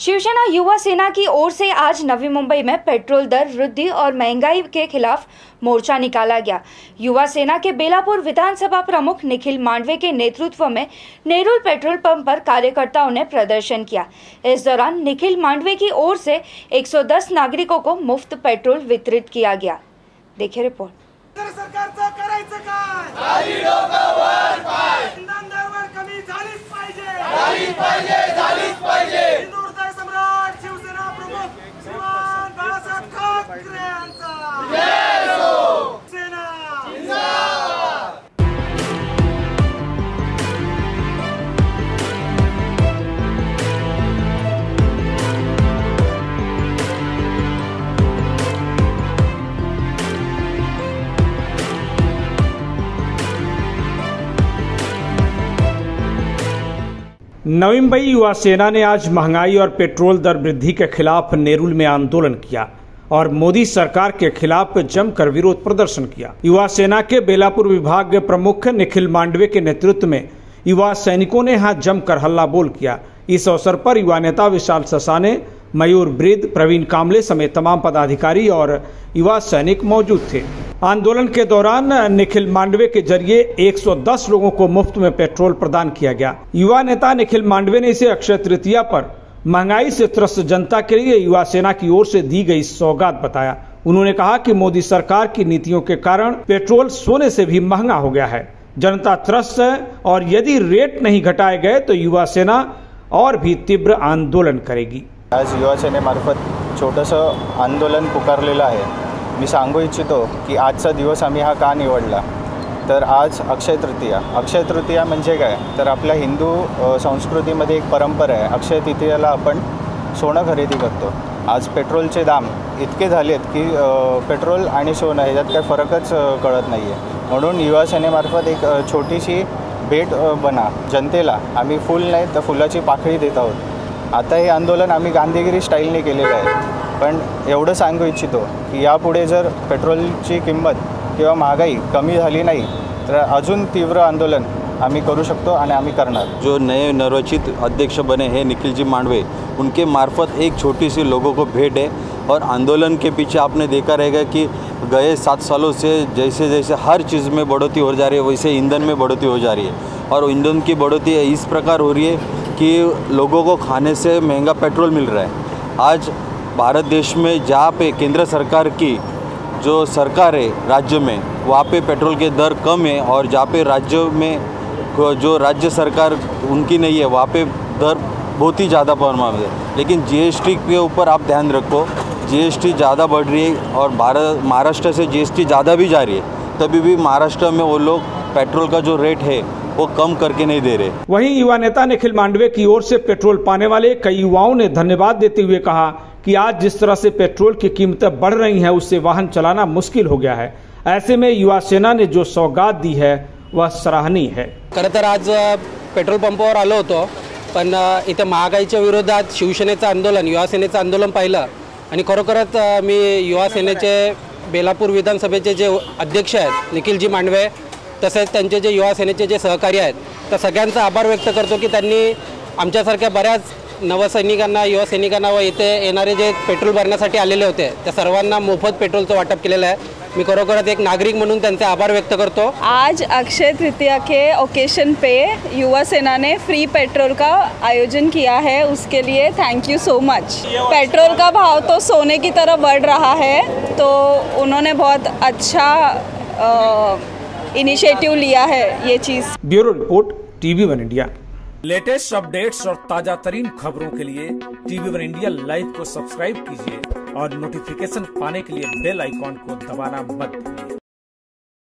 शिवसेना युवा सेना की ओर से आज नवी मुंबई में पेट्रोल दर वृद्धि और महंगाई के खिलाफ मोर्चा निकाला गया। युवा सेना के बेलापुर विधानसभा प्रमुख निखिल मांडवे के नेतृत्व में नेरुल पेट्रोल पंप पर कार्यकर्ताओं ने प्रदर्शन किया। इस दौरान निखिल मांडवे की ओर से 110 नागरिकों को मुफ्त पेट्रोल वितरित किया गया। देखिए रिपोर्ट। नवी मुंबई युवा सेना ने आज महंगाई और पेट्रोल दर वृद्धि के खिलाफ नेरुल में आंदोलन किया और मोदी सरकार के खिलाफ जमकर विरोध प्रदर्शन किया। युवा सेना के बेलापुर विभाग के प्रमुख निखिल मांडवे के नेतृत्व में युवा सैनिकों ने यहाँ जमकर हल्ला बोल किया। इस अवसर पर युवा नेता विशाल ससाने, मयूर ब्रिद, प्रवीण कामले समेत तमाम पदाधिकारी और युवा सैनिक मौजूद थे। आंदोलन के दौरान निखिल मांडवे के जरिए 110 लोगों को मुफ्त में पेट्रोल प्रदान किया गया। युवा नेता निखिल मांडवे ने इसे अक्षय तृतीया पर महंगाई से त्रस्त जनता के लिए युवा सेना की ओर से दी गई सौगात बताया। उन्होंने कहा कि मोदी सरकार की नीतियों के कारण पेट्रोल सोने से भी महंगा हो गया है। जनता त्रस्त है और यदि रेट नहीं घटाए गए तो युवा सेना और भी तीव्र आंदोलन करेगी। आज युवा सेनेमार्फत छोटंसं आंदोलन पुकारलेलं आहे। मी सांगू इच्छितो की आजचा दिवस आम्ही हा का निवडला, तर आज अक्षय तृतीया म्हणजे काय, तर आपल्या हिंदू संस्कृतीमध्ये एक परंपरा आहे। अक्षय तृतीयाला आपण सोनं खरेदी करतो। आज पेट्रोलचे दाम इतके झालेत की पेट्रोल आणि सोनं ह्याच्यात काही फरकच कळत नाही आहे। म्हणून युवा सेनेमार्फत एक छोटीशी भेट बना जनतेला आम्ही फूल नाही तर फुलाची पाकळी देत आहोत। आता हे आंदोलन आम्ही गांधीगिरी स्टाईलने केलेलं आहे, पण एवढं सांगू इच्छितो की यापुढे जर पेट्रोलची किंमत किंवा महागाई कमी झाली नाही तर अजून तीव्र आंदोलन आम्ही करू शकतो आणि आम्ही करणार। जो नए निर्वाचित अध्यक्ष बने हैं निखिल जी मांडवे, उनके मार्फत एक छोटी सी लोगों को भेंट है और आंदोलन के पीछे आपने देखा रहेगा कि गए 7 सालों से जैसे जैसे हर चीज़ में बढ़ोतरी हो जा रही है, वैसे ईंधन में बढ़ोतरी हो जा रही है और ईंधन की बढ़ोतरी इस प्रकार हो रही है कि लोगों को खाने से महंगा पेट्रोल मिल रहा है। आज भारत देश में जहाँ पे केंद्र सरकार की जो सरकार है राज्य में, वहाँ पे पेट्रोल के दर कम है और जहाँ पे राज्य में जो राज्य सरकार उनकी नहीं है वहाँ पे दर बहुत ही ज़्यादा परिमाण है। लेकिन जीएसटी के ऊपर आप ध्यान रखो, जीएसटी ज़्यादा बढ़ रही है और महाराष्ट्र से जीएसटी ज़्यादा भी जा रही है, तभी भी महाराष्ट्र में वो लोग पेट्रोल का जो रेट है वो कम करके नहीं दे रहे। वहीं युवा नेता निखिल मांडवे की ओर से पेट्रोल पाने वाले कई युवाओं ने धन्यवाद देते हुए कहा कि आज जिस तरह से पेट्रोल की कीमतें बढ़ रही हैं उससे वाहन चलाना मुश्किल हो गया है। ऐसे में युवा सेना ने जो सौगात दी है वह सराहनीय है। खरं तर आज पेट्रोल पंपावर आलो होतो, पण इथे महागाईच्या विरोधात शिवसेनेचं आंदोलन, युवा सेनेचं आंदोलन पाहिलं आणि खरोखरच मी युवा सेनेचे बेलापूर विधानसभेचे जे अध्यक्ष आहेत निखिलजी मांडवे, तसेच त्यांचे जे युवा सेनेचे जे सहकारी आहेत, तर सगळ्यांचा आभार व्यक्त करतो की त्यांनी आमच्यासारख्या बऱ्याच नवसैनिकांना, युवा सैनिकांना व इथे येणारे जे पेट्रोल भरण्यासाठी आलेले होते त्या सर्वांना मोफत पेट्रोलचं वाटप केलेलं आहे। मी खरोखरच एक नागरिक म्हणून त्यांचे आभार व्यक्त करतो। आज अक्षय तृतीया के ओकेशन पे युवा सेना ने फ्री पेट्रोल का आयोजन किया है, उसके लिए thank you so much. Petrol का भाव तो सोने की तरह बढ़ रहा है, तो उन्होंने बहुत अच्छा इनिशिएटिव लिया है ये चीज़। Bureau report, TV1 India. Latest updates और ताजा तरीन खबरों के लिए TV1 इंडिया लाइव को सब्सक्राइब कीजिए और नोटिफिकेशन पाने के लिए बेल आइकॉन को दबाना मत भूलिए।